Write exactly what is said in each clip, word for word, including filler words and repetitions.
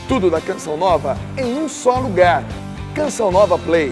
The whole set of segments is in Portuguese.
Tudo da Canção Nova em um só lugar. Canção Nova Play.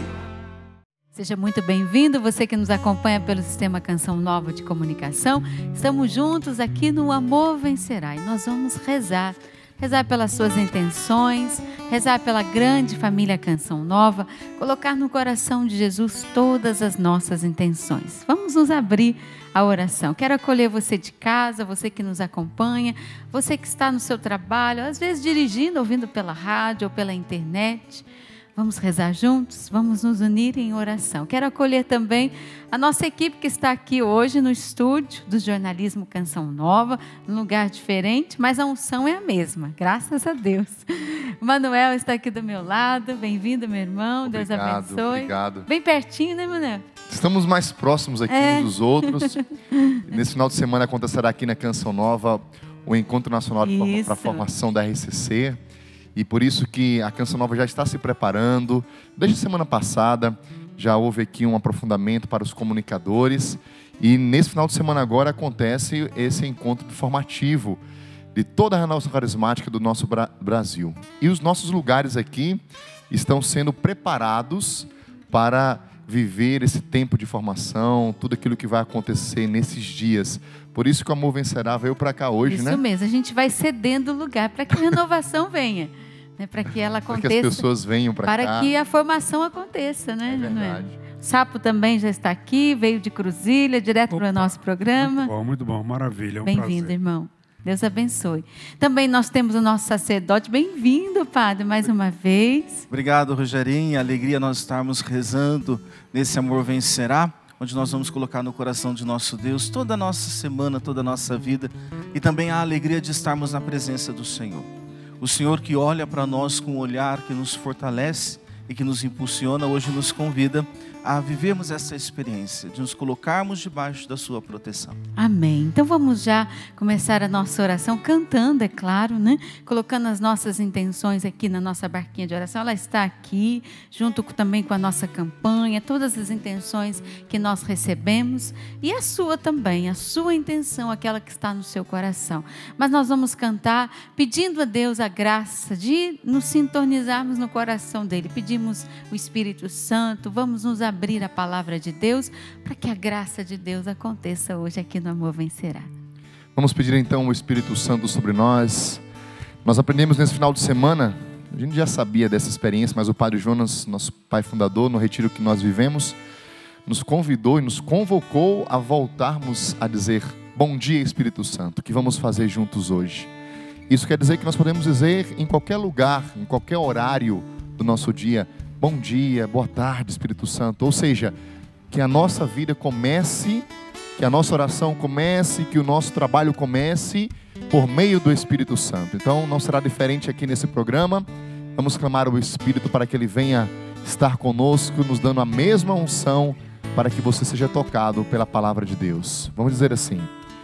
Seja muito bem-vindo, você que nos acompanha pelo Sistema Canção Nova de Comunicação. Estamos juntos aqui no Amor Vencerá e nós vamos rezar. Rezar pelas suas intenções, rezar pela grande família Canção Nova, colocar no coração de Jesus todas as nossas intenções. Vamos nos abrir à oração. Quero acolher você de casa, você que nos acompanha, você que está no seu trabalho, às vezes dirigindo, ouvindo pela rádio ou pela internet. Vamos rezar juntos, vamos nos unir em oração. Quero acolher também a nossa equipe que está aqui hoje no estúdio do Jornalismo Canção Nova, num lugar diferente, mas a unção é a mesma, graças a Deus. O Manuel está aqui do meu lado, bem-vindo, meu irmão, obrigado, Deus abençoe. Obrigado. Bem pertinho, né, Manuel? Estamos mais próximos aqui é. uns dos outros. Nesse final de semana acontecerá aqui na Canção Nova o Encontro Nacional para a Formação da R C C. E por isso que a Canção Nova já está se preparando. Desde a semana passada já houve aqui um aprofundamento para os comunicadores. E nesse final de semana agora acontece esse encontro formativo de toda a renovação carismática do nosso Bra- Brasil. E os nossos lugares aqui estão sendo preparados para viver esse tempo de formação, tudo aquilo que vai acontecer nesses dias. Por isso que o Amor Vencerá veio para cá hoje, isso né? Isso mesmo, a gente vai cedendo lugar para que a renovação venha. Né, para que ela aconteça, para que as pessoas venham para cá. Para que a formação aconteça, né? É verdade. O Sapo também já está aqui, veio de Cruzilha, direto para o nosso programa. Muito bom, muito bom, maravilha. É um Bem-vindo, irmão. Deus abençoe. Também nós temos o nosso sacerdote. Bem-vindo, padre, mais uma vez. Obrigado, Rogerinho. Alegria nós estarmos rezando nesse Amor Vencerá, onde nós vamos colocar no coração de nosso Deus toda a nossa semana, toda a nossa vida e também a alegria de estarmos na presença do Senhor. O Senhor que olha para nós com um olhar que nos fortalece e que nos impulsiona, hoje nos convida a vivermos essa experiência, de nos colocarmos debaixo da sua proteção. Amém. Então vamos já começar a nossa oração cantando, é claro, né? Colocando as nossas intenções aqui na nossa barquinha de oração. Ela está aqui, junto com, também com a nossa campanha, todas as intenções que nós recebemos e a sua também, a sua intenção, aquela que está no seu coração. Mas nós vamos cantar pedindo a Deus a graça de nos sintonizarmos no coração dele. Pedimos o Espírito Santo, vamos nos abrir abrir a palavra de Deus para que a graça de Deus aconteça hoje aqui no Amor Vencerá. Vamos pedir então o Espírito Santo sobre nós. Nós aprendemos nesse final de semana, a gente já sabia dessa experiência, mas o Padre Jonas, nosso pai fundador, no retiro que nós vivemos, nos convidou e nos convocou a voltarmos a dizer: bom dia, Espírito Santo, que vamos fazer juntos hoje. Isso quer dizer que nós podemos dizer em qualquer lugar, em qualquer horário do nosso dia: bom dia, boa tarde, Espírito Santo. Ou seja, que a nossa vida comece, que a nossa oração comece, que o nosso trabalho comece por meio do Espírito Santo. Então não será diferente aqui nesse programa. Vamos clamar ao Espírito para que Ele venha estar conosco, nos dando a mesma unção para que você seja tocado pela palavra de Deus. Vamos dizer assim: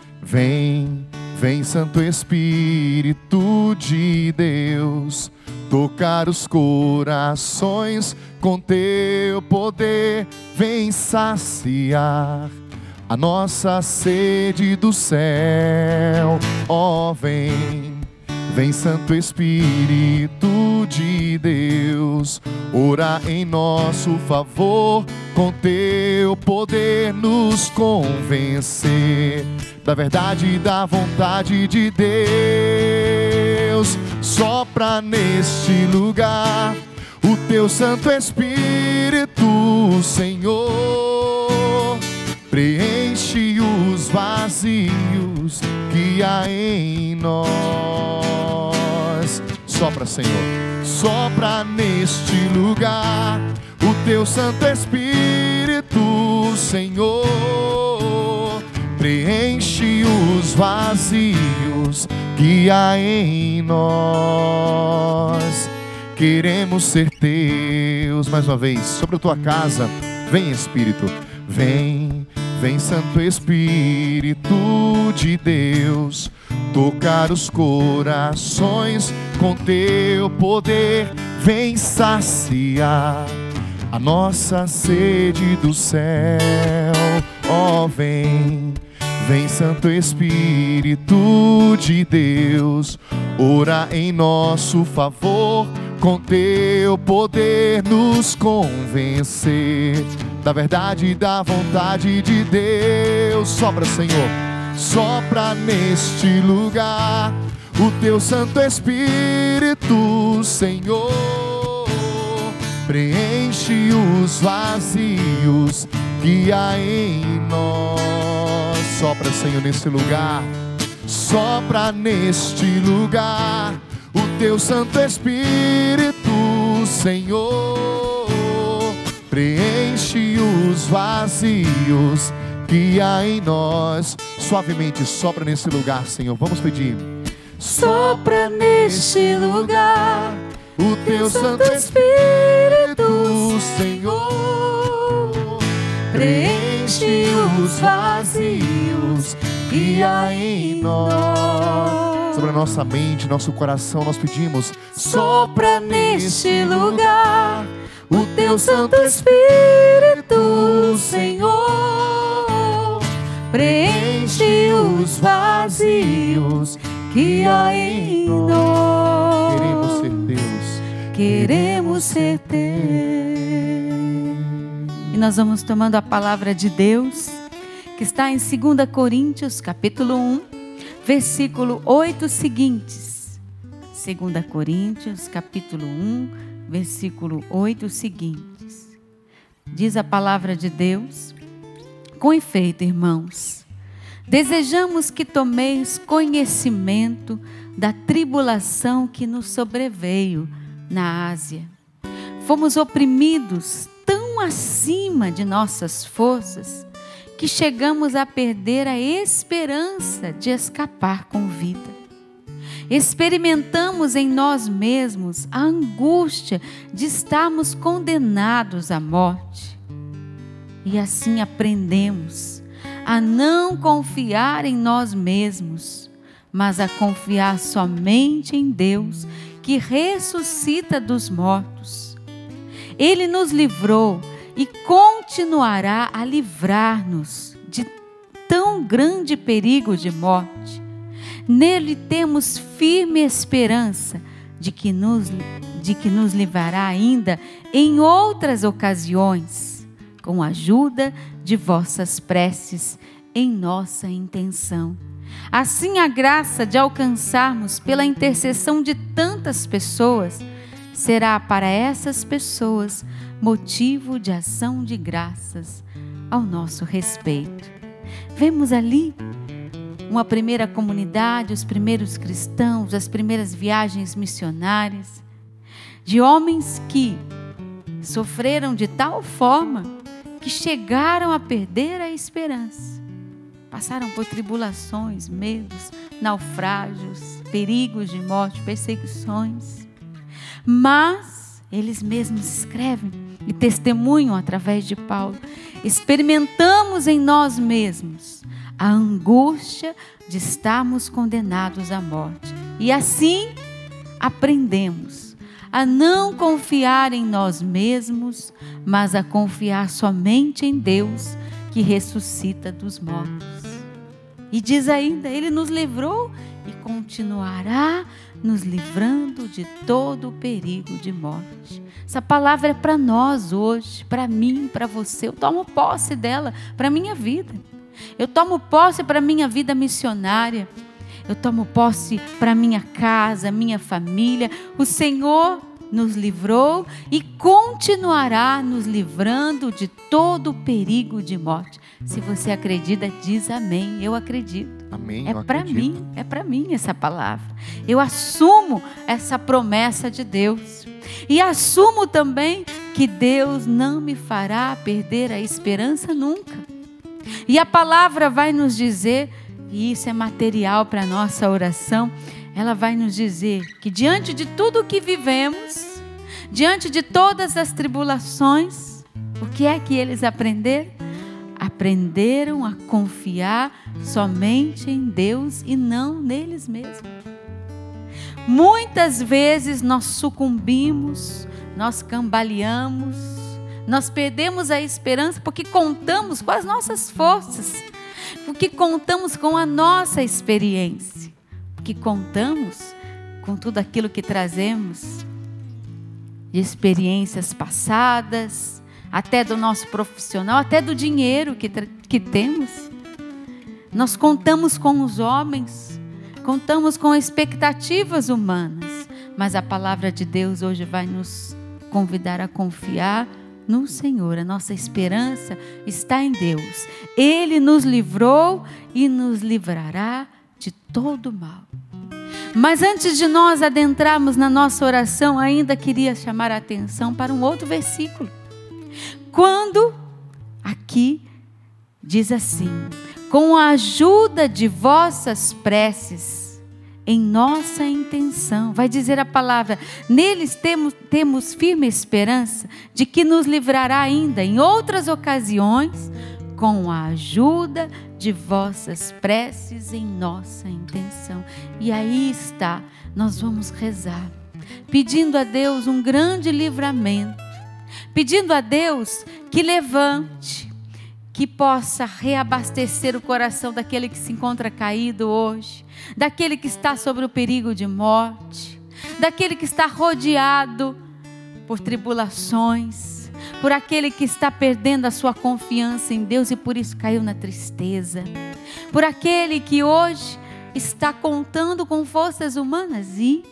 vem, vem Santo Espírito de Deus, tocar os corações com teu poder, vem saciar a nossa sede do céu. Ó, oh, vem, vem Santo Espírito de Deus, ora em nosso favor, com teu poder nos convencer da verdade e da vontade de Deus. Sopra neste lugar o teu Santo Espírito, Senhor, preenche os vazios que há em nós. Sopra, Senhor, sopra neste lugar o teu Santo Espírito, Senhor, preenche os vazios que há em nós. Queremos ser teus. Mais uma vez, sobre a tua casa, vem Espírito, vem, vem Santo Espírito de Deus, tocar os corações com teu poder, vem saciar a nossa sede do céu. Ó, oh, vem, Vem, Santo Espírito de Deus, ora em nosso favor, com teu poder nos convencer da verdade e da vontade de Deus. Sopra, Senhor, sopra neste lugar o teu Santo Espírito, Senhor. Preenche os vazios que há em nós. Sopra, Senhor, nesse lugar. Sopra neste lugar o teu Santo Espírito, Senhor. Preenche os vazios que há em nós. Suavemente sopra nesse lugar, Senhor. Vamos pedir. Sopra neste lugar o teu Santo Espírito, Senhor. Preenche os vazios que há em nós. Sobre a nossa mente, nosso coração, nós pedimos. Sopra neste lugar o teu Santo Espírito, Senhor. Preenche os vazios que há em nós. Queremos ser Deus. Queremos ser Deus. E nós vamos tomando a palavra de Deus, que está em segunda Coríntios, capítulo um, versículo oito seguintes. segunda Coríntios, capítulo um, versículo oito seguintes. Diz a palavra de Deus: com efeito, irmãos, desejamos que tomeis conhecimento da tribulação que nos sobreveio na Ásia. Fomos oprimidos tão acima de nossas forças que chegamos a perder a esperança de escapar com vida. Experimentamos em nós mesmos a angústia de estarmos condenados à morte. E assim aprendemos a não confiar em nós mesmos, mas a confiar somente em Deus, que ressuscita dos mortos. Ele nos livrou e continuará a livrar-nos de tão grande perigo de morte. Nele temos firme esperança de que nos, de que nos livrará ainda em outras ocasiões, com a ajuda de vossas preces em nossa intenção. Assim, a graça de alcançarmos pela intercessão de tantas pessoas será para essas pessoas motivo de ação de graças ao nosso respeito. Vemos ali uma primeira comunidade, os primeiros cristãos, as primeiras viagens missionárias, de homens que sofreram de tal forma que chegaram a perder a esperança. Passaram por tribulações, medos, naufrágios, perigos de morte, perseguições. Mas eles mesmos escrevem e testemunham através de Paulo. Experimentamos em nós mesmos a angústia de estarmos condenados à morte. E assim aprendemos a não confiar em nós mesmos, mas a confiar somente em Deus, que ressuscita dos mortos. E diz ainda, Ele nos livrou e continuará nos livrando de todo o perigo de morte. Essa palavra é para nós hoje, para mim, para você. Eu tomo posse dela para a minha vida. Eu tomo posse para a minha vida missionária. Eu tomo posse para a minha casa, minha família. O Senhor nos livrou e continuará nos livrando de todo o perigo de morte. Se você acredita, diz amém. Eu acredito. Amém. É para mim, é para mim essa palavra. Eu assumo essa promessa de Deus. E assumo também que Deus não me fará perder a esperança nunca. E a palavra vai nos dizer, e isso é material para a nossa oração, ela vai nos dizer que diante de tudo o que vivemos, diante de todas as tribulações, o que é que eles aprenderam? Aprenderam a confiar somente em Deus e não neles mesmos. Muitas vezes nós sucumbimos, nós cambaleamos, nós perdemos a esperança porque contamos com as nossas forças. porque contamos com a nossa experiência, porque contamos com tudo aquilo que trazemos de experiências passadas, até do nosso profissional, até do dinheiro que, que temos. Nós contamos com os homens, contamos com expectativas humanas, mas a palavra de Deus hoje vai nos convidar a confiar no Senhor. A nossa esperança está em Deus. Ele nos livrou e nos livrará de todo mal. Mas antes de nós adentrarmos na nossa oração, ainda queria chamar a atenção para um outro versículo. Quando aqui diz assim: com a ajuda de vossas preces, em nossa intenção, vai dizer a palavra, neles temos, temos firme esperança de que nos livrará ainda em outras ocasiões, com a ajuda de vossas preces em nossa intenção. E aí está, nós vamos rezar, pedindo a Deus um grande livramento, pedindo a Deus que levante, que possa reabastecer o coração daquele que se encontra caído hoje, daquele que está sobre o perigo de morte, daquele que está rodeado por tribulações, por aquele que está perdendo a sua confiança em Deus e por isso caiu na tristeza, por aquele que hoje está contando com forças humanas e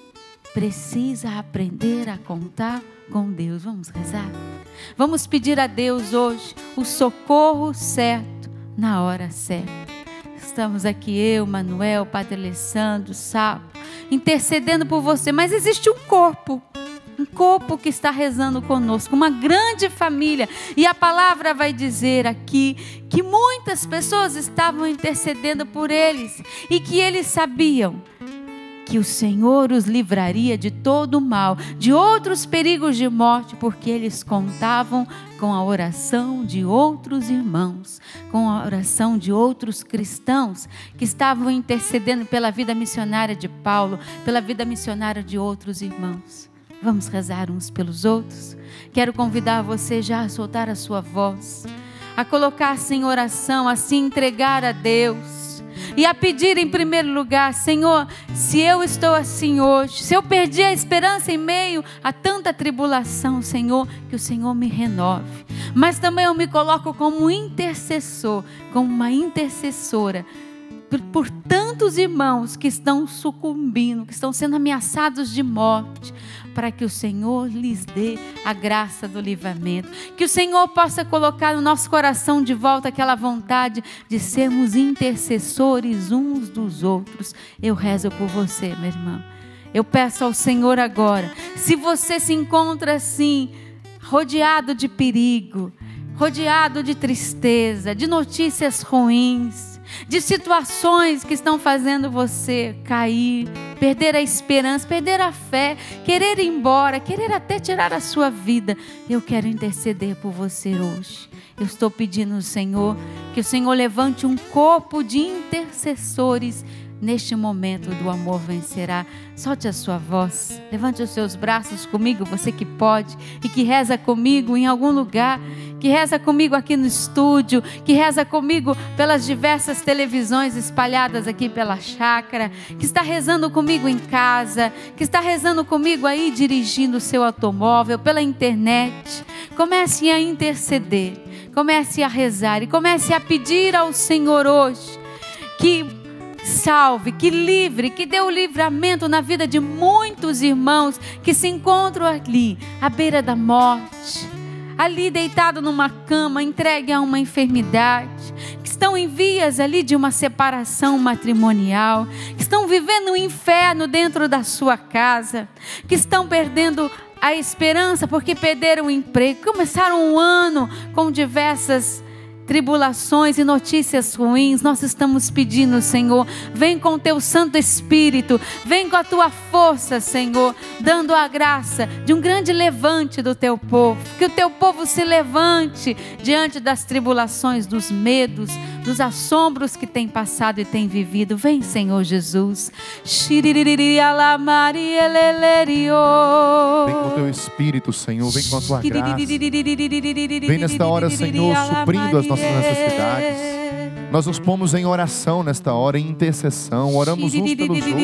precisa aprender a contar com Deus. Vamos rezar? Vamos pedir a Deus hoje o socorro certo na hora certa. Estamos aqui eu, Manuel, Padre Alessandro, Sapo, intercedendo por você, mas existe um corpo, um corpo que está rezando conosco, uma grande família, e a palavra vai dizer aqui que muitas pessoas estavam intercedendo por eles e que eles sabiam que o Senhor os livraria de todo o mal, de outros perigos de morte, porque eles contavam com a oração de outros irmãos, com a oração de outros cristãos que estavam intercedendo pela vida missionária de Paulo, pela vida missionária de outros irmãos. Vamos rezar uns pelos outros? Quero convidar você já a soltar a sua voz, a colocar-se em oração, a se entregar a Deus e a pedir em primeiro lugar: Senhor, se eu estou assim hoje, se eu perdi a esperança em meio a tanta tribulação, Senhor, que o Senhor me renove. Mas também eu me coloco como intercessor, como uma intercessora por, por tantos irmãos que estão sucumbindo, que estão sendo ameaçados de morte, para que o Senhor lhes dê a graça do livramento, que o Senhor possa colocar no nosso coração de volta aquela vontade de sermos intercessores uns dos outros. Eu rezo por você, meu irmão. Eu peço ao Senhor agora, se você se encontra assim, rodeado de perigo, rodeado de tristeza, de notícias ruins, de situações que estão fazendo você cair, perder a esperança, perder a fé, querer ir embora, querer até tirar a sua vida, eu quero interceder por você hoje. Eu estou pedindo ao Senhor que o Senhor levante um corpo de intercessores neste momento do Amor Vencerá. Solte a sua voz, levante os seus braços comigo, você que pode e que reza comigo em algum lugar, que reza comigo aqui no estúdio, que reza comigo pelas diversas televisões espalhadas aqui pela chácara, que está rezando comigo em casa, que está rezando comigo aí dirigindo o seu automóvel, pela internet. Comece a interceder, comece a rezar e comece a pedir ao Senhor hoje que salve, que livre, que dê o livramento na vida de muitos irmãos que se encontram ali, à beira da morte, ali deitado numa cama, entregue a uma enfermidade, que estão em vias ali de uma separação matrimonial, que estão vivendo um inferno dentro da sua casa, que estão perdendo a esperança porque perderam o emprego, começaram um ano com diversas tribulações e notícias ruins. Nós estamos pedindo, Senhor, vem com o teu Santo Espírito, vem com a tua força, Senhor, dando a graça de um grande levante do teu povo, que o teu povo se levante diante das tribulações, dos medos, dos assombros que tem passado e tem vivido. Vem, Senhor Jesus. Vem com o teu Espírito, Senhor, vem com a tua graça. Vem nesta hora, Senhor, suprindo as nossas necessidades. Nós nos pomos em oração nesta hora, em intercessão, oramos uns pelos outros.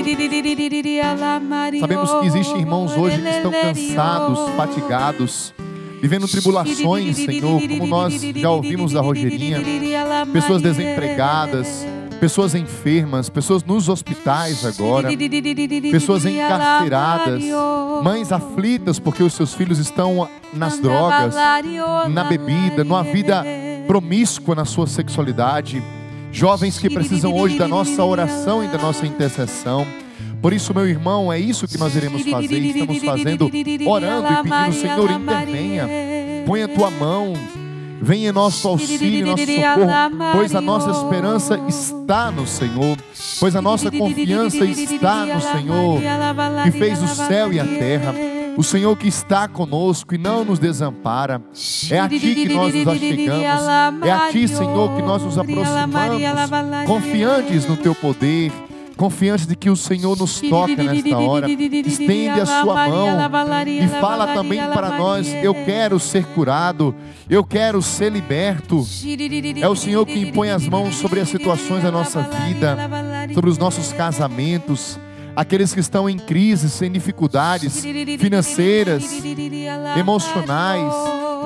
Sabemos que existem irmãos hoje que estão cansados, fatigados, vivendo tribulações, Senhor, como nós já ouvimos da Rogerinha, pessoas desempregadas, pessoas enfermas, pessoas nos hospitais agora, pessoas encarceradas, mães aflitas porque os seus filhos estão nas drogas, na bebida, numa vida promíscua na sua sexualidade, jovens que precisam hoje da nossa oração e da nossa intercessão. Por isso, meu irmão, é isso que nós iremos fazer, estamos fazendo, orando e pedindo, Senhor, intervenha, põe a tua mão, venha em nosso auxílio, nosso socorro, pois a nossa esperança está no Senhor, pois a nossa confiança está no Senhor, que fez o céu e a terra, o Senhor que está conosco e não nos desampara. É a Ti que nós nos achegamos, é a Ti, Senhor, que nós nos aproximamos, confiantes no Teu poder, confiantes de que o Senhor nos toca nesta hora. Estende a sua mão e fala também para nós: eu quero ser curado, eu quero ser liberto. É o Senhor que impõe as mãos sobre as situações da nossa vida, sobre os nossos casamentos, aqueles que estão em crises, em dificuldades financeiras, emocionais,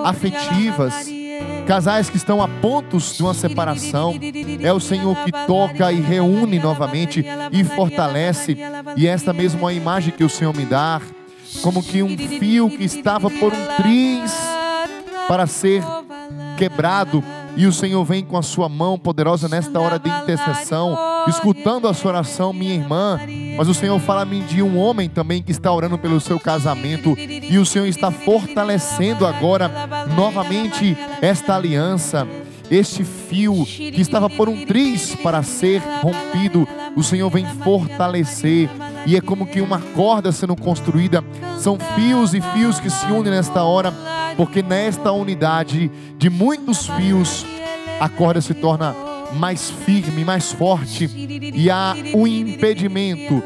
afetivas, casais que estão a pontos de uma separação. É o Senhor que toca e reúne novamente e fortalece. E esta mesma é a imagem que o Senhor me dá, como que um fio que estava por um triz para ser quebrado, e o Senhor vem com a sua mão poderosa nesta hora de intercessão, escutando a sua oração, minha irmã. Mas o Senhor fala-me de um homem também que está orando pelo seu casamento, e o Senhor está fortalecendo agora novamente esta aliança, este fio que estava por um triz para ser rompido. O Senhor vem fortalecer, e é como que uma corda sendo construída. São fios e fios que se unem nesta hora, porque nesta unidade de muitos fios, a corda se torna mais firme, mais forte, e há um impedimento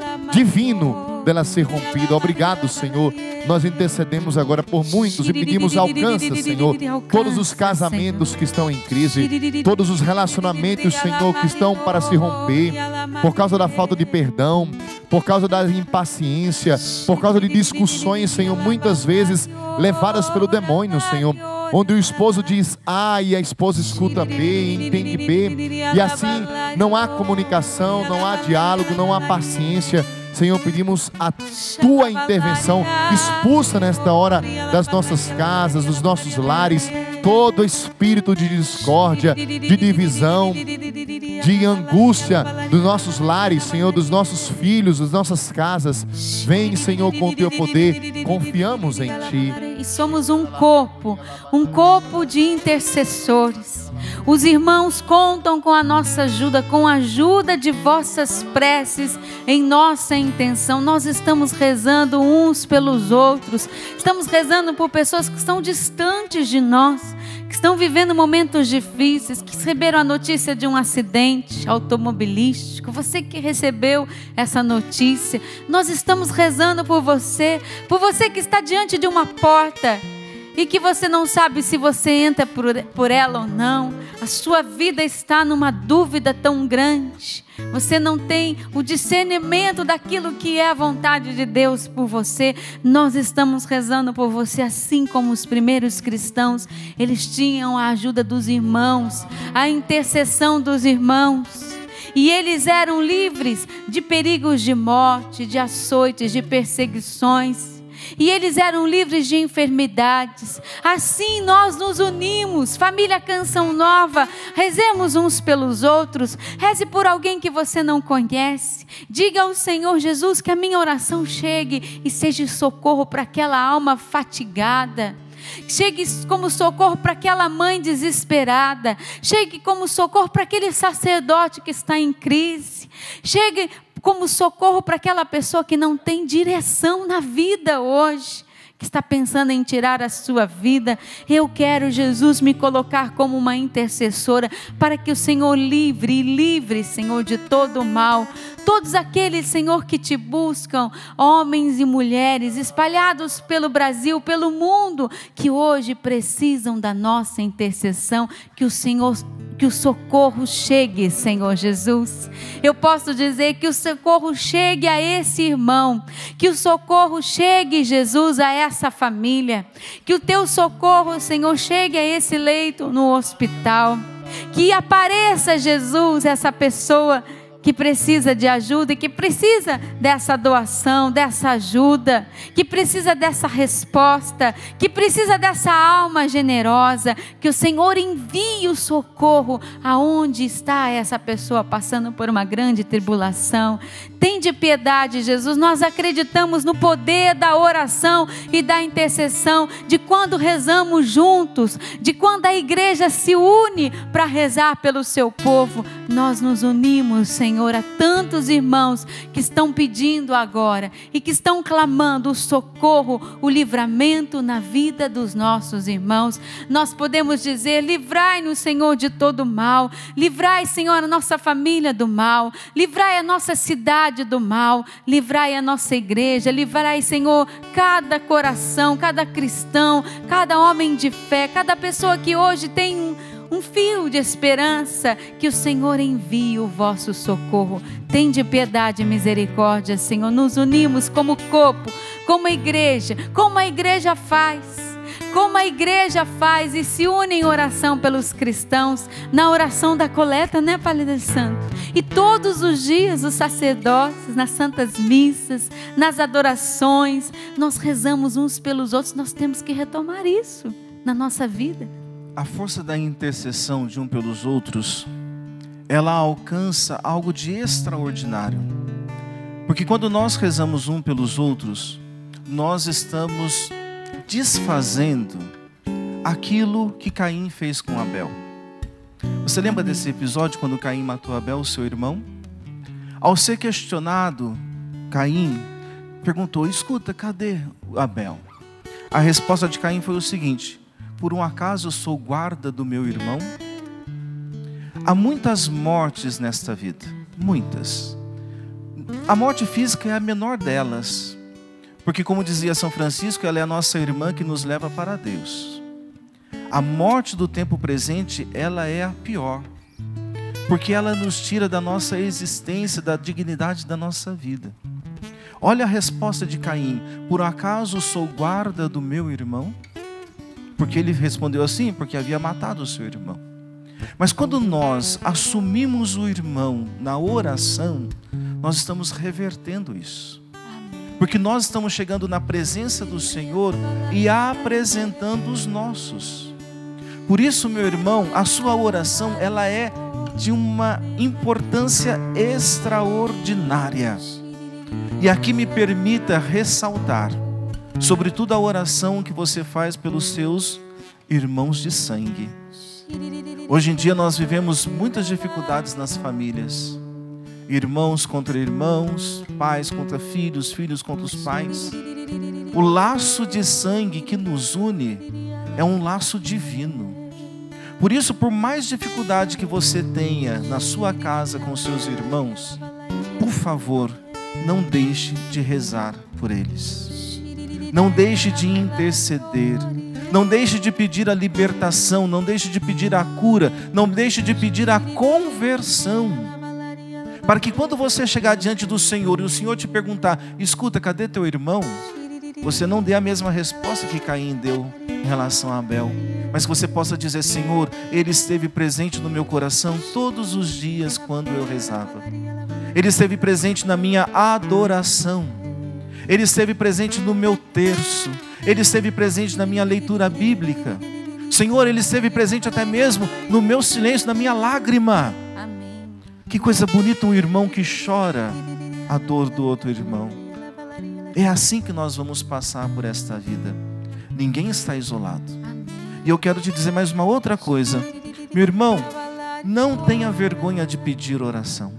divino dela ser rompida. Obrigado, Senhor. Nós intercedemos agora por muitos e pedimos: alcança, Senhor, todos os casamentos que estão em crise, todos os relacionamentos, Senhor, que estão para se romper por causa da falta de perdão, por causa da impaciência, por causa de discussões, Senhor, muitas vezes levadas pelo demônio, Senhor, onde o esposo diz A e a esposa escuta B, entende B, e assim não há comunicação, não há diálogo, não há paciência. Senhor, pedimos a Tua intervenção, expulsa nesta hora das nossas casas, dos nossos lares, todo espírito de discórdia, de divisão, de angústia dos nossos lares, Senhor, dos nossos filhos, das nossas casas. Vem, Senhor, com o Teu poder, confiamos em Ti. E somos um corpo, um corpo de intercessores. Os irmãos contam com a nossa ajuda, com a ajuda de vossas preces em nossa intenção. Nós estamos rezando uns pelos outros, estamos rezando por pessoas que estão distantes de nós, que estão vivendo momentos difíceis, que receberam a notícia de um acidente automobilístico. Você que recebeu essa notícia, nós estamos rezando por você, por você que está diante de uma porta e que você não sabe se você entra por, por ela ou não. A sua vida está numa dúvida tão grande. Você não tem o discernimento daquilo que é a vontade de Deus por você. Nós estamos rezando por você, assim como os primeiros cristãos. Eles tinham a ajuda dos irmãos, a intercessão dos irmãos. E eles eram livres de perigos de morte, de açoites, de perseguições. E eles eram livres de enfermidades. Assim nós nos unimos, família Canção Nova, rezemos uns pelos outros. Reze por alguém que você não conhece. Diga ao Senhor Jesus que a minha oração chegue e seja socorro para aquela alma fatigada. Chegue como socorro para aquela mãe desesperada. Chegue como socorro para aquele sacerdote que está em crise. Chegue como socorro para aquela pessoa que não tem direção na vida hoje, que está pensando em tirar a sua vida. Eu quero, Jesus, me colocar como uma intercessora para que o Senhor livre e livre, Senhor, de todo o mal. Todos aqueles, Senhor, que te buscam, homens e mulheres espalhados pelo Brasil, pelo mundo, que hoje precisam da nossa intercessão, que o Senhor que o socorro chegue, Senhor Jesus. Eu posso dizer que o socorro chegue a esse irmão, que o socorro chegue, Jesus, a essa família, que o teu socorro, Senhor, chegue a esse leito no hospital, que apareça, Jesus, essa pessoa que precisa de ajuda e que precisa dessa doação, dessa ajuda, que precisa dessa resposta, que precisa dessa alma generosa, que o Senhor envie o socorro aonde está essa pessoa passando por uma grande tribulação. Tende piedade, Jesus. Nós acreditamos no poder da oração e da intercessão, de quando rezamos juntos, de quando a igreja se une para rezar pelo seu povo. Nós nos unimos, Senhor, Senhor, a tantos irmãos que estão pedindo agora e que estão clamando o socorro, o livramento na vida dos nossos irmãos. Nós podemos dizer: livrai-nos, Senhor, de todo mal. Livrai, Senhor, a nossa família do mal. Livrai a nossa cidade do mal. Livrai a nossa igreja. Livrai, Senhor, cada coração, cada cristão, cada homem de fé, cada pessoa que hoje tem um Um fio de esperança, que o Senhor envie o vosso socorro. Tende piedade e misericórdia, Senhor. Nos unimos como corpo, como igreja, como a igreja faz, como a igreja faz e se une em oração pelos cristãos, na oração da coleta, né, Padre Santo? E todos os dias os sacerdotes, nas santas missas, nas adorações, nós rezamos uns pelos outros. Nós temos que retomar isso na nossa vida. A força da intercessão de um pelos outros, ela alcança algo de extraordinário. Porque quando nós rezamos um pelos outros, nós estamos desfazendo aquilo que Caim fez com Abel. Você lembra desse episódio quando Caim matou Abel, seu irmão? Ao ser questionado, Caim perguntou: escuta, cadê Abel? A resposta de Caim foi o seguinte: por um acaso eu sou guarda do meu irmão? Há muitas mortes nesta vida, muitas. A morte física é a menor delas, porque, como dizia São Francisco, ela é a nossa irmã que nos leva para Deus. A morte do tempo presente, ela é a pior, porque ela nos tira da nossa existência, da dignidade da nossa vida. Olha a resposta de Caim: por acaso sou guarda do meu irmão? Porque ele respondeu assim, porque havia matado o seu irmão. Mas quando nós assumimos o irmão na oração, nós estamos revertendo isso. Porque nós estamos chegando na presença do Senhor e apresentando os nossos. Por isso, meu irmão, a sua oração, ela é de uma importância extraordinária. E aqui me permita ressaltar, sobretudo a oração que você faz pelos seus irmãos de sangue. Hoje em dia nós vivemos muitas dificuldades nas famílias. Irmãos contra irmãos, pais contra filhos, filhos contra os pais. O laço de sangue que nos une é um laço divino. Por isso, por mais dificuldade que você tenha na sua casa com seus irmãos, por favor, não deixe de rezar por eles. Não deixe de interceder. Não deixe de pedir a libertação. Não deixe de pedir a cura. Não deixe de pedir a conversão. Para que quando você chegar diante do Senhor e o Senhor te perguntar: escuta, cadê teu irmão? Você não dê a mesma resposta que Caim deu em relação a Abel. Mas que você possa dizer: Senhor, ele esteve presente no meu coração todos os dias quando eu rezava. Ele esteve presente na minha adoração. Ele esteve presente no meu terço. Ele esteve presente na minha leitura bíblica. Senhor, ele esteve presente até mesmo no meu silêncio, na minha lágrima. Amém. Que coisa bonita um irmão que chora a dor do outro irmão. É assim que nós vamos passar por esta vida. Ninguém está isolado. E eu quero te dizer mais uma outra coisa. Meu irmão, não tenha vergonha de pedir oração.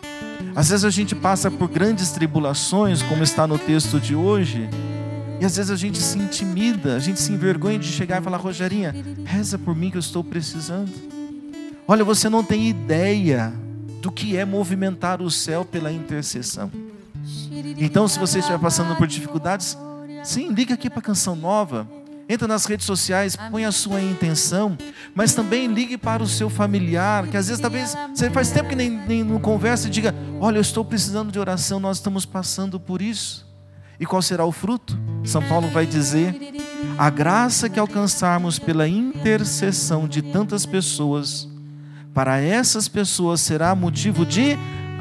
Às vezes a gente passa por grandes tribulações, como está no texto de hoje, e às vezes a gente se intimida, a gente se envergonha de chegar e falar: Rogerinha, reza por mim que eu estou precisando. Olha, você não tem ideia do que é movimentar o céu pela intercessão. Então, se você estiver passando por dificuldades, sim, liga aqui para a Canção Nova, entra nas redes sociais, põe a sua intenção, mas também ligue para o seu familiar, que às vezes talvez você faz tempo que nem, nem não conversa e diga: olha, eu estou precisando de oração, nós estamos passando por isso. E qual será o fruto? São Paulo vai dizer: a graça que alcançarmos pela intercessão de tantas pessoas, para essas pessoas será motivo de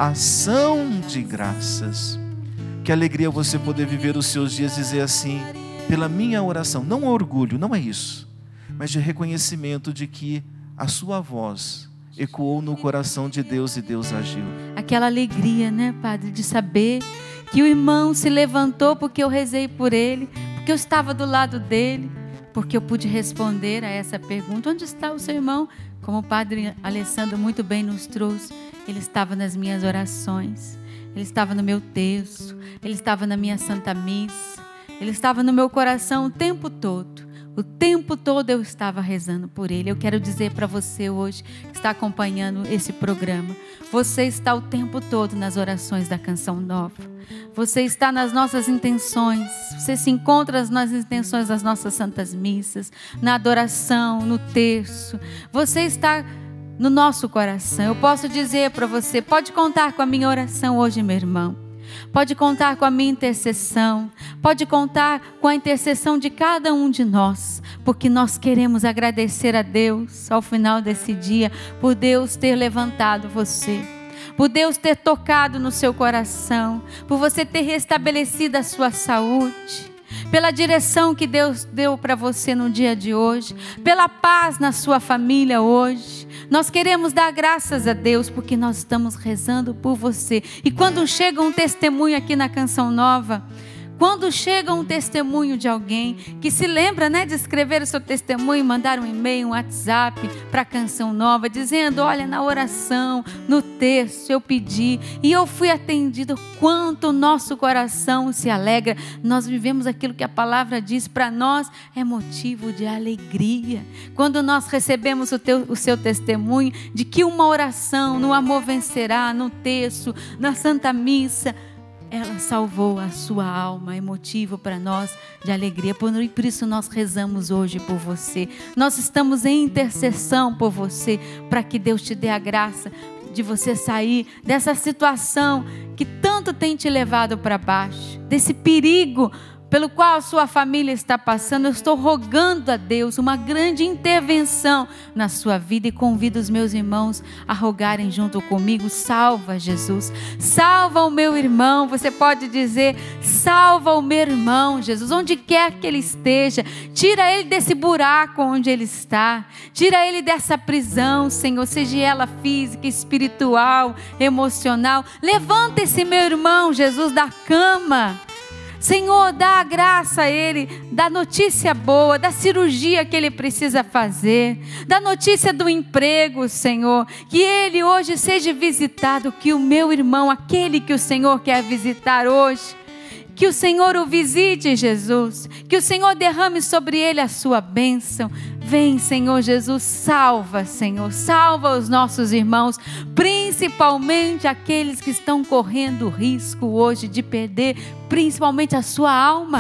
ação de graças. Que alegria você poder viver os seus dias e dizer assim: pela minha oração, não orgulho, não é isso, mas de reconhecimento de que a sua voz ecoou no coração de Deus e Deus agiu. Aquela alegria, né, Padre, de saber que o irmão se levantou porque eu rezei por ele, porque eu estava do lado dele, porque eu pude responder a essa pergunta: onde está o seu irmão? Como o Padre Alessandro muito bem nos trouxe, ele estava nas minhas orações, ele estava no meu terço, ele estava na minha Santa Missa, ele estava no meu coração o tempo todo. O tempo todo eu estava rezando por ele. Eu quero dizer para você hoje, que está acompanhando esse programa, você está o tempo todo nas orações da Canção Nova. Você está nas nossas intenções. Você se encontra nas intenções das nossas santas missas, na adoração, no terço. Você está no nosso coração. Eu posso dizer para você: pode contar com a minha oração hoje, meu irmão. Pode contar com a minha intercessão, pode contar com a intercessão de cada um de nós, porque nós queremos agradecer a Deus ao final desse dia, por Deus ter levantado você, por Deus ter tocado no seu coração, por você ter restabelecido a sua saúde, pela direção que Deus deu para você no dia de hoje, pela paz na sua família hoje. Nós queremos dar graças a Deus porque nós estamos rezando por você. E quando chega um testemunho aqui na Canção Nova, quando chega um testemunho de alguém que se lembra, né, de escrever o seu testemunho, mandar um e-mail, um WhatsApp para a Canção Nova, dizendo: olha, na oração, no texto eu pedi e eu fui atendido. Quanto o nosso coração se alegra. Nós vivemos aquilo que a palavra diz, para nós é motivo de alegria. Quando nós recebemos o, teu, o seu testemunho de que uma oração no Amor Vencerá, no texto, na Santa Missa, ela salvou a sua alma, é motivo para nós de alegria. Por isso nós rezamos hoje por você. Nós estamos em intercessão por você, para que Deus te dê a graça de você sair dessa situação que tanto tem te levado para baixo, desse perigo pelo qual a sua família está passando. Eu estou rogando a Deus uma grande intervenção na sua vida e convido os meus irmãos a rogarem junto comigo: salva, Jesus, salva o meu irmão. Você pode dizer: salva o meu irmão, Jesus, onde quer que ele esteja, tira ele desse buraco onde ele está, tira ele dessa prisão, Senhor, seja ela física, espiritual, emocional. Levanta esse meu irmão, Jesus, da cama. Senhor, dá a graça a ele, dá notícia boa, da cirurgia que ele precisa fazer, da notícia do emprego, Senhor, que ele hoje seja visitado, que o meu irmão, aquele que o Senhor quer visitar hoje, que o Senhor o visite, Jesus, que o Senhor derrame sobre ele a sua bênção. Vem, Senhor Jesus, salva, Senhor, salva os nossos irmãos, principalmente aqueles que estão correndo risco hoje de perder, principalmente a sua alma.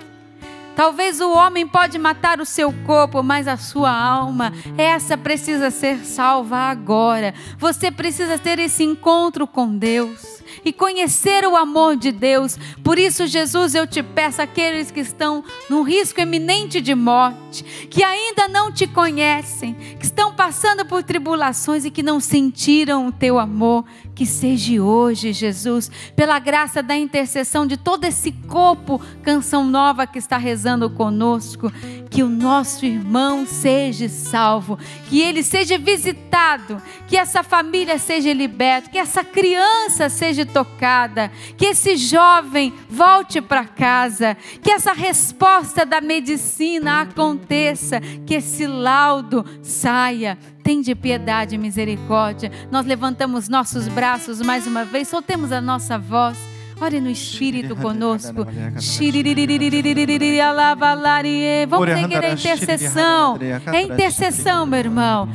Talvez o homem pode matar o seu corpo, mas a sua alma, essa precisa ser salva agora. Você precisa ter esse encontro com Deus e conhecer o amor de Deus. Por isso, Jesus, eu te peço, aqueles que estão num risco eminente de morte, que ainda não te conhecem, que estão passando por tribulações e que não sentiram o teu amor, que seja hoje, Jesus, pela graça da intercessão de todo esse corpo Canção Nova que está rezando conosco, que o nosso irmão seja salvo, que ele seja visitado, que essa família seja liberta, que essa criança seja tocada, que esse jovem volte para casa, que essa resposta da medicina aconteça, que esse laudo saia. Tende piedade e misericórdia. Nós levantamos nossos braços mais uma vez, soltemos a nossa voz. Ore no Espírito conosco. Vamos seguir a intercessão. É intercessão, meu irmão.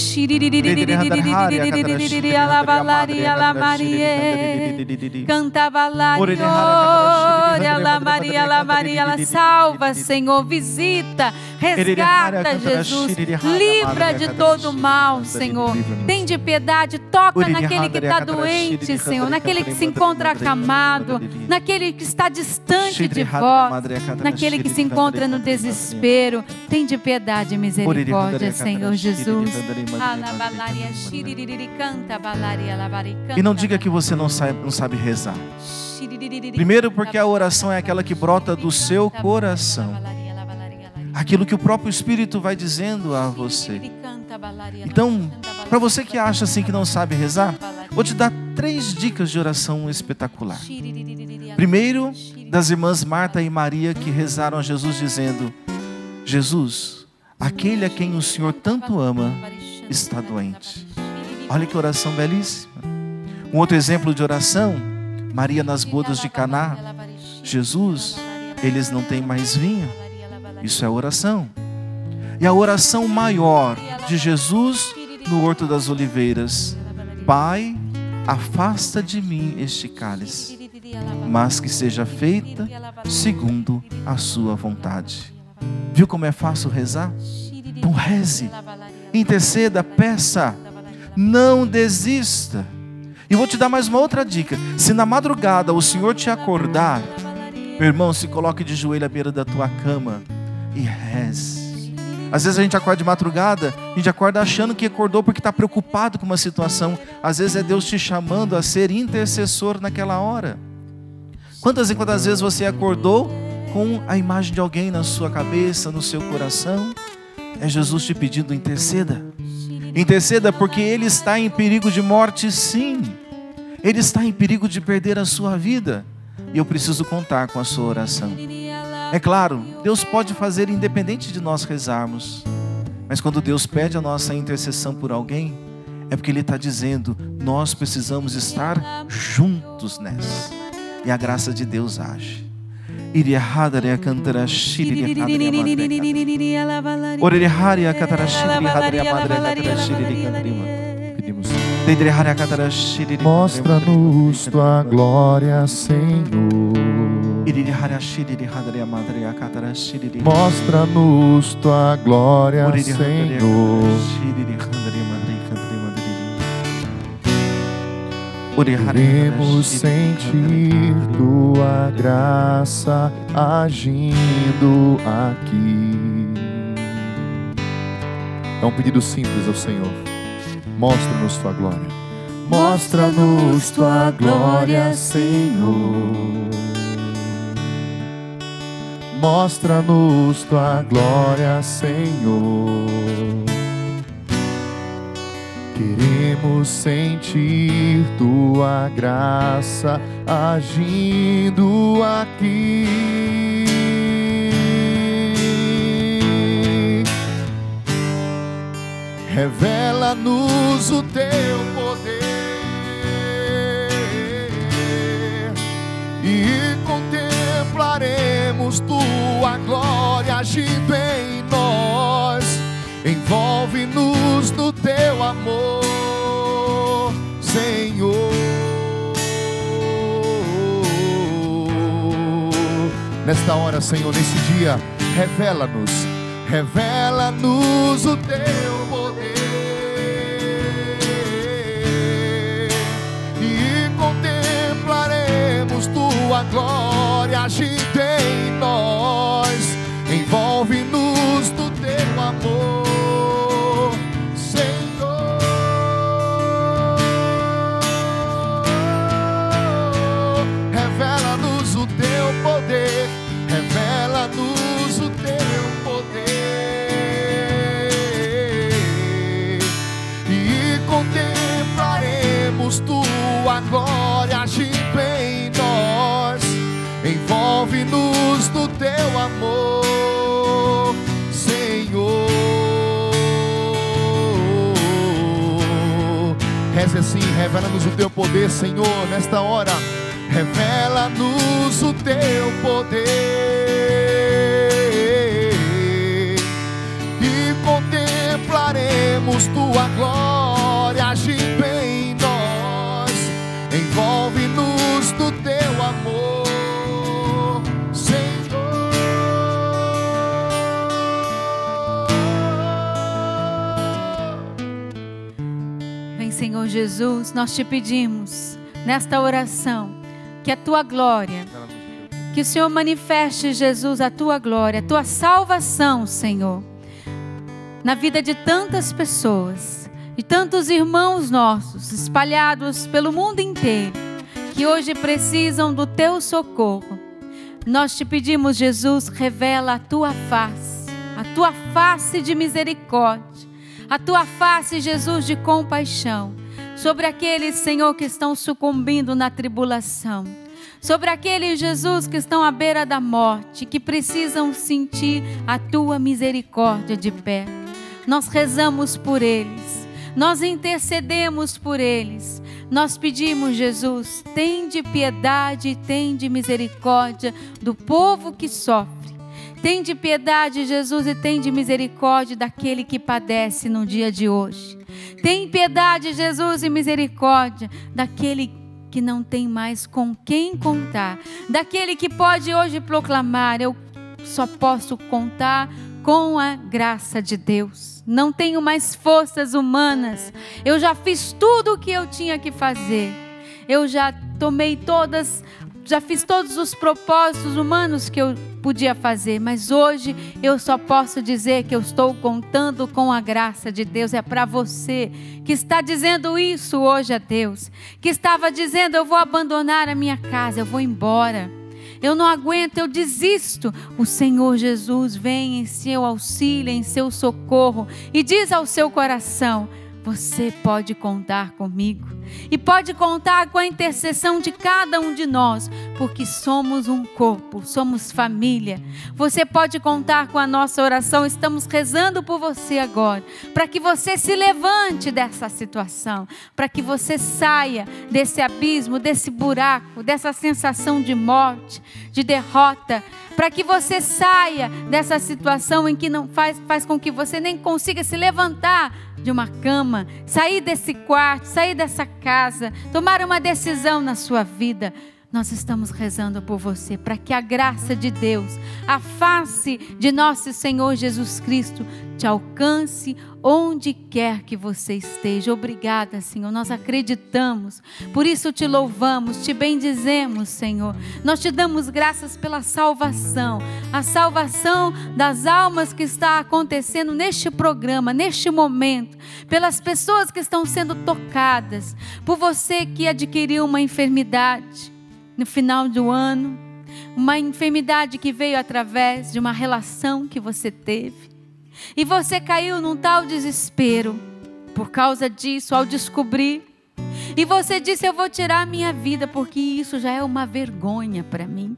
Canta Maria, salva, Senhor, visita, resgata, Jesus, livra de todo mal, Senhor. Tem de piedade, toca naquele que está doente, Senhor, naquele que se encontra acamado, naquele que está distante de vós, naquele que se encontra no desespero. Tem de piedade e misericórdia, Senhor Jesus. E não diga que você não sabe, não sabe rezar. Primeiro, porque a oração é aquela que brota do seu coração, aquilo que o próprio Espírito vai dizendo a você. Então, para você que acha assim que não sabe rezar, vou te dar três dicas de oração espetacular. Primeiro, das irmãs Marta e Maria, que rezaram a Jesus dizendo: Jesus, aquele a quem o Senhor tanto ama está doente. Olha que oração belíssima. Um outro exemplo de oração, Maria nas bodas de Caná: Jesus, eles não têm mais vinho. Isso é oração. E a oração maior de Jesus no Horto das Oliveiras: Pai, afasta de mim este cálice, mas que seja feita segundo a sua vontade. Viu como é fácil rezar? Então reze, interceda, peça, não desista. E vou te dar mais uma outra dica. Se na madrugada o Senhor te acordar, meu irmão, se coloque de joelho à beira da tua cama e reze. Às vezes a gente acorda de madrugada, a gente acorda achando que acordou porque está preocupado com uma situação. Às vezes é Deus te chamando a ser intercessor naquela hora. Quantas e quantas vezes você acordou com a imagem de alguém na sua cabeça, no seu coração? É Jesus te pedindo: interceda. Interceda, porque Ele está em perigo de morte, sim. Ele está em perigo de perder a sua vida. E eu preciso contar com a sua oração. É claro, Deus pode fazer independente de nós rezarmos. Mas quando Deus pede a nossa intercessão por alguém, é porque Ele está dizendo: nós precisamos estar juntos nessa. E a graça de Deus age. Mostra-nos tua glória, Senhor. Mostra-nos tua glória, Senhor. Queremos sentir tua graça agindo aqui. É um pedido simples ao Senhor. Mostra-nos tua glória. Mostra-nos tua glória, Senhor. Mostra-nos tua glória, Senhor. Queremos sentir tua graça agindo aqui. Revela-nos o teu poder e contemplaremos tua glória agindo em nós. Envolve-nos no teu amor, Senhor. Nesta hora, Senhor, nesse dia, revela-nos, revela-nos o teu poder e contemplaremos tua glória agindo em nós. Envolve-nos no teu amor, Senhor. Revela-nos o teu poder, revela-nos o teu poder e contemplaremos tua glória agindo em nós. Envolve-nos no teu amor, Senhor. Reze assim: revela-nos o teu poder, Senhor, nesta hora. revela-nos o teu poder e contemplaremos tua glória agindo em nós. Envolve-nos do teu amor, Senhor. Vem, Senhor Jesus, nós te pedimos nesta oração que a tua glória, que o Senhor manifeste, Jesus, a tua glória, a tua salvação, Senhor, na vida de tantas pessoas e tantos irmãos nossos espalhados pelo mundo inteiro, que hoje precisam do teu socorro. Nós te pedimos, Jesus, revela a tua face, a tua face de misericórdia, a tua face, Jesus, de compaixão, sobre aqueles, Senhor, que estão sucumbindo na tribulação, sobre aqueles, Jesus, que estão à beira da morte, que precisam sentir a tua misericórdia de perto. Nós rezamos por eles, nós intercedemos por eles, nós pedimos, Jesus, tende piedade e tende misericórdia do povo que sofre. Tende piedade, Jesus, e tende misericórdia daquele que padece no dia de hoje. Tem piedade, Jesus, e misericórdia daquele que não tem mais com quem contar, daquele que pode hoje proclamar: eu só posso contar com a graça de Deus. Não tenho mais forças humanas. Eu já fiz tudo o que eu tinha que fazer. Eu já tomei todas, já fiz todos os propósitos humanos que eu podia fazer, mas hoje eu só posso dizer que eu estou contando com a graça de Deus. É para você que está dizendo isso hoje a Deus, que estava dizendo: eu vou abandonar a minha casa, eu vou embora, eu não aguento, eu desisto. O Senhor Jesus vem em seu auxílio, em seu socorro, e diz ao seu coração: você pode contar comigo e pode contar com a intercessão de cada um de nós, porque somos um corpo, somos família. Você pode contar com a nossa oração. Estamos rezando por você agora, para que você se levante dessa situação, para que você saia desse abismo, desse buraco, dessa sensação de morte, de derrota, para que você saia dessa situação em que não faz, faz com que você nem consiga se levantar de uma cama, sair desse quarto, sair dessa casa, tomar uma decisão na sua vida. Nós estamos rezando por você, para que a graça de Deus, a face de nosso Senhor Jesus Cristo, te alcance onde quer que você esteja. Obrigada, Senhor, nós acreditamos, por isso te louvamos, te bendizemos, Senhor. Nós te damos graças pela salvação, a salvação das almas que está acontecendo neste programa, neste momento, pelas pessoas que estão sendo tocadas, por você que adquiriu uma enfermidade no final do ano, uma enfermidade que veio através de uma relação que você teve, e você caiu num tal desespero por causa disso, ao descobrir, e você disse: eu vou tirar a minha vida, porque isso já é uma vergonha para mim.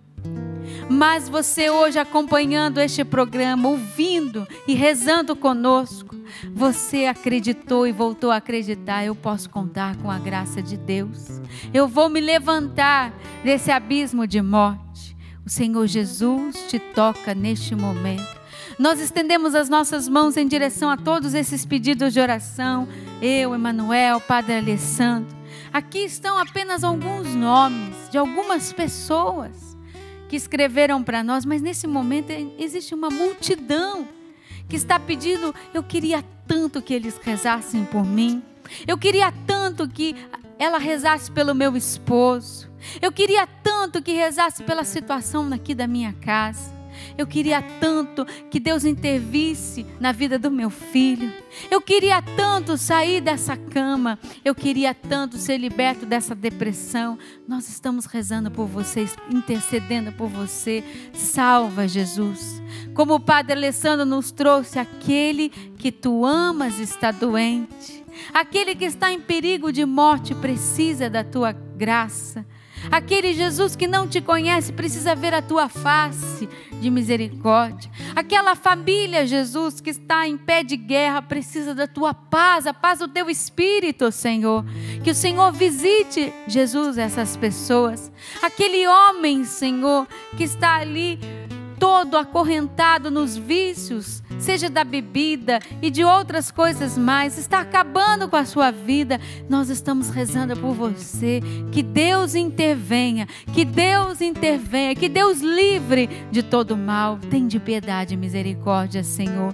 Mas você hoje, acompanhando este programa, ouvindo e rezando conosco, você acreditou e voltou a acreditar: eu posso contar com a graça de Deus, eu vou me levantar desse abismo de morte. O Senhor Jesus te toca neste momento. Nós estendemos as nossas mãos em direção a todos esses pedidos de oração. Eu, Emanuel, Padre Alessandro. Aqui estão apenas alguns nomes de algumas pessoas que escreveram para nós, mas nesse momento existe uma multidão que está pedindo: eu queria tanto que eles rezassem por mim, eu queria tanto que ela rezasse pelo meu esposo, eu queria tanto que rezasse pela situação aqui da minha casa, eu queria tanto que Deus intervisse na vida do meu filho, eu queria tanto sair dessa cama, eu queria tanto ser liberto dessa depressão. Nós estamos rezando por vocês, intercedendo por você. Salva, Jesus. Como o Padre Alessandro nos trouxe: aquele que tu amas está doente, aquele que está em perigo de morte precisa da tua graça. Aquele Jesus que não te conhece precisa ver a tua face de misericórdia. Aquela família, Jesus, que está em pé de guerra, precisa da tua paz, a paz do teu Espírito, Senhor. Que o Senhor visite, Jesus, essas pessoas. Aquele homem, Senhor, que está ali todo acorrentado nos vícios, seja da bebida e de outras coisas mais, está acabando com a sua vida. Nós estamos rezando por você, que Deus intervenha, que Deus intervenha, que Deus livre de todo mal. Tem de piedade e misericórdia, Senhor.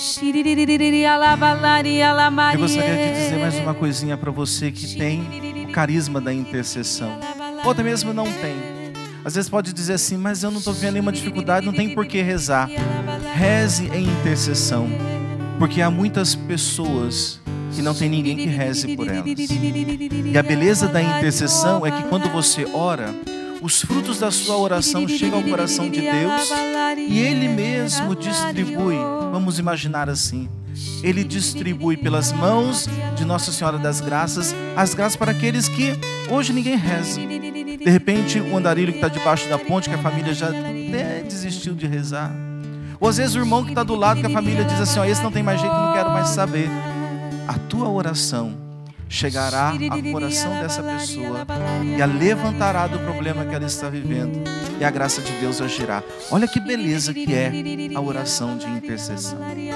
Eu gostaria de dizer mais uma coisinha para você que tem o carisma da intercessão, ou até mesmo não tem. Às vezes pode dizer assim, mas eu não estou vendo nenhuma dificuldade, não tem por que rezar. Reze em intercessão, porque há muitas pessoas que não tem ninguém que reze por elas. E a beleza da intercessão é que quando você ora, os frutos da sua oração chegam ao coração de Deus e Ele mesmo distribui. Vamos imaginar assim, Ele distribui pelas mãos de Nossa Senhora das Graças as graças para aqueles que hoje ninguém reza. De repente, o andarilho que está debaixo da ponte, que a família já até desistiu de rezar. Ou às vezes o irmão que está do lado, que a família diz assim, ó, esse não tem mais jeito, não quero mais saber. A tua oração chegará ao coração dessa pessoa e a levantará do problema que ela está vivendo. E a graça de Deus agirá. Olha que beleza que é a oração de intercessão.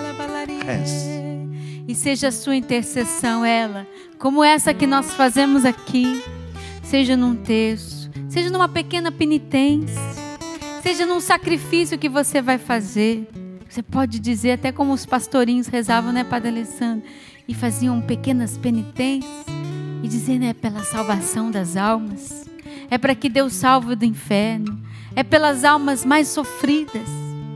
Reze. E seja a sua intercessão, ela, como essa que nós fazemos aqui, seja num texto, seja numa pequena penitência, seja num sacrifício que você vai fazer. Você pode dizer, até como os pastorinhos rezavam, né, Padre Alessandro? E faziam pequenas penitências e dizer, né, é pela salvação das almas, é para que Deus salve do inferno, é pelas almas mais sofridas.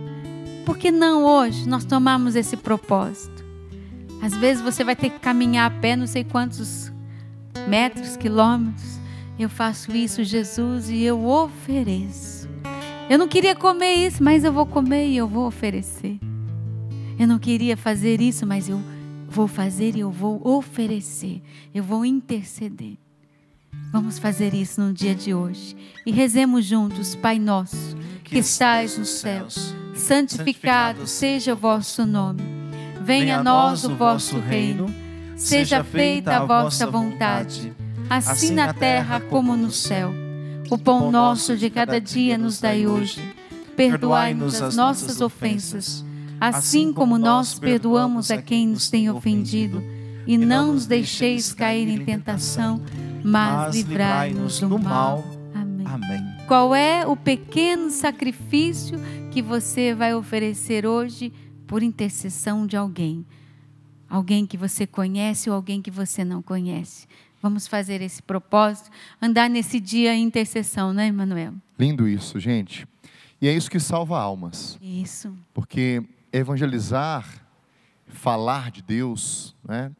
Por que não hoje nós tomarmos esse propósito? Às vezes você vai ter que caminhar a pé não sei quantos metros, quilômetros. Eu faço isso, Jesus, e eu ofereço. Eu não queria comer isso, mas eu vou comer e eu vou oferecer. Eu não queria fazer isso, mas eu vou fazer e eu vou oferecer. Eu vou interceder. Vamos fazer isso no dia de hoje. E rezemos juntos, Pai nosso, que, que estais nos céus, santificado seja o vosso nome. Venha a nós o vosso reino. Seja feita a vossa vontade, assim na terra como no céu. O pão nosso de cada dia nos dai hoje. Perdoai-nos as nossas ofensas, assim como nós perdoamos a quem nos tem ofendido. E não nos deixeis cair em tentação, mas livrai-nos do mal. Amém. Amém. Qual é o pequeno sacrifício que você vai oferecer hoje por intercessão de alguém? Alguém que você conhece ou alguém que você não conhece? Vamos fazer esse propósito, andar nesse dia em intercessão, né, Emanuel? Lindo isso, gente. E é isso que salva almas. Isso. Porque evangelizar, falar de Deus, né?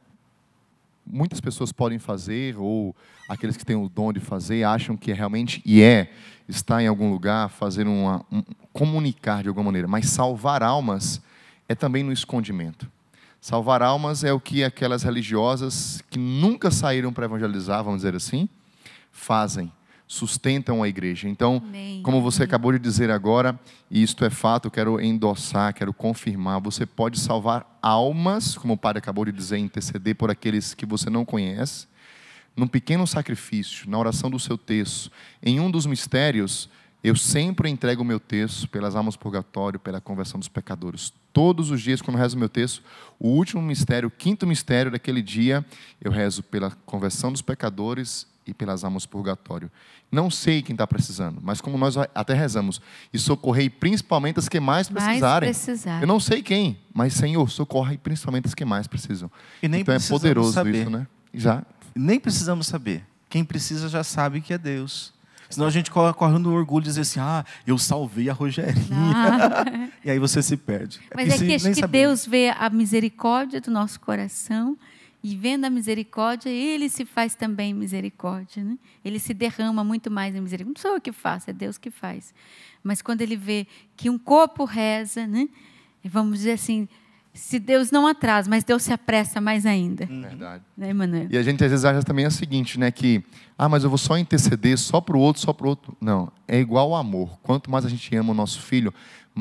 Muitas pessoas podem fazer, ou aqueles que têm o dom de fazer, acham que é realmente, e é, estar em algum lugar, fazer uma, um, comunicar de alguma maneira. Mas salvar almas é também no escondimento. Salvar almas é o que aquelas religiosas que nunca saíram para evangelizar, vamos dizer assim, fazem, sustentam a igreja. Então, Amém. Como você acabou de dizer agora, e isto é fato, eu quero endossar, quero confirmar, você pode salvar almas, como o padre acabou de dizer, interceder por aqueles que você não conhece, num pequeno sacrifício, na oração do seu terço. Em um dos mistérios, eu sempre entrego o meu terço pelas almas do purgatório, pela conversão dos pecadores. Todos os dias, quando eu rezo o meu terço, o último mistério, o quinto mistério daquele dia, eu rezo pela conversão dos pecadores e pelas almas do purgatório. Não sei quem está precisando, mas como nós até rezamos, e socorrei principalmente as que mais precisarem. Mais precisar. Eu não sei quem, mas Senhor, socorre principalmente as que mais precisam. E nem então é poderoso saber. isso, né? Já. Nem precisamos saber. Quem precisa já sabe que é Deus. Senão a gente corre no orgulho de dizer assim, ah, eu salvei a Rogerinha. Ah. E aí você se perde. Mas é que acho que Deus vê a misericórdia do nosso coração, e vendo a misericórdia, Ele se faz também misericórdia. Né? Ele se derrama muito mais em misericórdia. Não sou eu que faço, é Deus que faz. Mas quando Ele vê que um corpo reza, né? Vamos dizer assim, se Deus não atrasa, mas Deus se apressa mais ainda. Verdade. Né, Emanuel? E a gente às vezes acha também o seguinte, né? Que, ah, mas eu vou só interceder só para o outro, só para o outro. Não, é igual ao amor. Quanto mais a gente ama o nosso filho,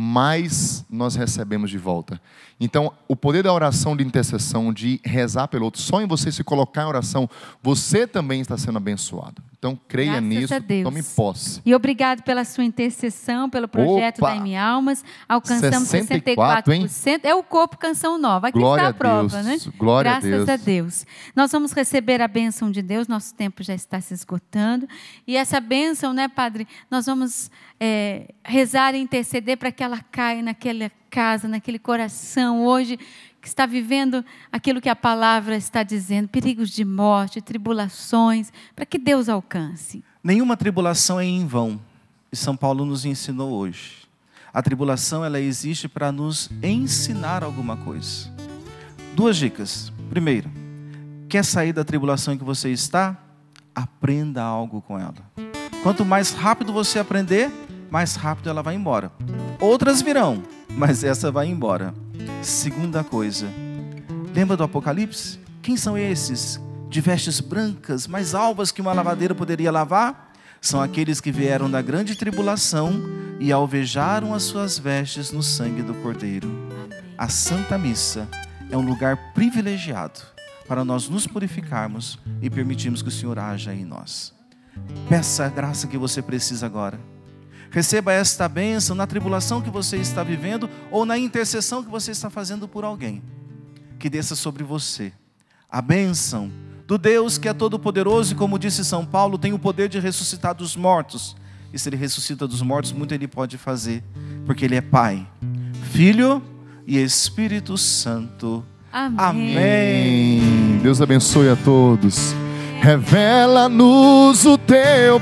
mais nós recebemos de volta. Então, o poder da oração de intercessão, de rezar pelo outro, só em você se colocar em oração, você também está sendo abençoado. Então, creia Graças nisso, a Deus. tome posse. E obrigado pela sua intercessão, pelo projeto Opa! da M Almas. Alcançamos sessenta e quatro por cento. hein? É o corpo Canção Nova. Aqui Glória está a prova, a né? Deus. Glória Graças a Deus. a Deus. Nós vamos receber a bênção de Deus. Nosso tempo já está se esgotando. E essa bênção, né, Padre? Nós vamos é, rezar e interceder para que ela caia naquela casa, naquele coração hoje que está vivendo aquilo que a palavra está dizendo, perigos de morte, tribulações, para que Deus alcance. Nenhuma tribulação é em vão, e São Paulo nos ensinou hoje. A tribulação, ela existe para nos ensinar alguma coisa. Duas dicas. Primeiro, quer sair da tribulação em que você está? Aprenda algo com ela. Quanto mais rápido você aprender, mais rápido ela vai embora. Outras virão, mas essa vai embora. Segunda coisa, lembra do Apocalipse? Quem são esses? De vestes brancas, mais alvas que uma lavadeira poderia lavar? São aqueles que vieram da grande tribulação e alvejaram as suas vestes no sangue do Cordeiro. A Santa Missa é um lugar privilegiado para nós nos purificarmos e permitirmos que o Senhor haja em nós. Peça a graça que você precisa agora. Receba esta bênção na tribulação que você está vivendo ou na intercessão que você está fazendo por alguém. Que desça sobre você a bênção do Deus que é todo-poderoso e, como disse São Paulo, tem o poder de ressuscitar dos mortos. E se Ele ressuscita dos mortos, muito Ele pode fazer, porque Ele é Pai, Filho e Espírito Santo. Amém. Amém. Deus abençoe a todos. Revela-nos o teu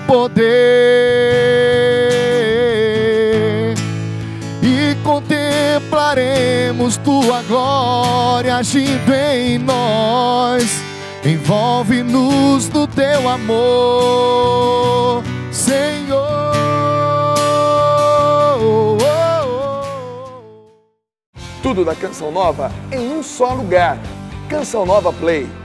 poder e contemplaremos tua glória agindo em nós. Envolve-nos no teu amor, Senhor. Tudo da Canção Nova em um só lugar. Canção Nova Play.